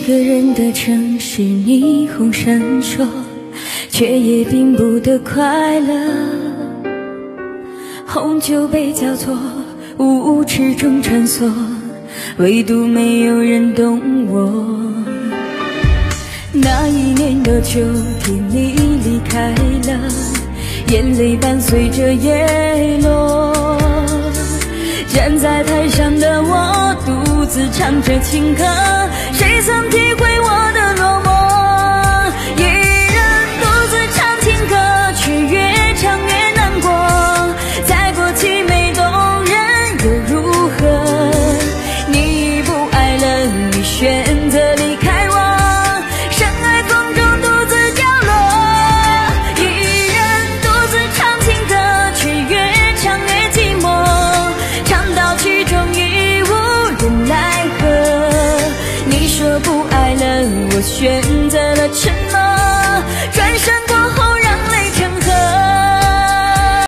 个人的城市，霓虹闪烁，却也并不得快乐。红酒杯交错，舞池中穿梭，唯独没有人懂我。那一年的秋天，你离开了，眼泪伴随着叶落。站在台上的我，独自唱着情歌，谁曾体会我的落寞？一人独自唱情歌，却越唱越难过。再过凄美动人又如何？你不爱了，你选择离开我，深爱风中独自角落。一人独自唱情歌，却越唱越寂寞，唱到曲终已无人奈何。你说不爱了，我选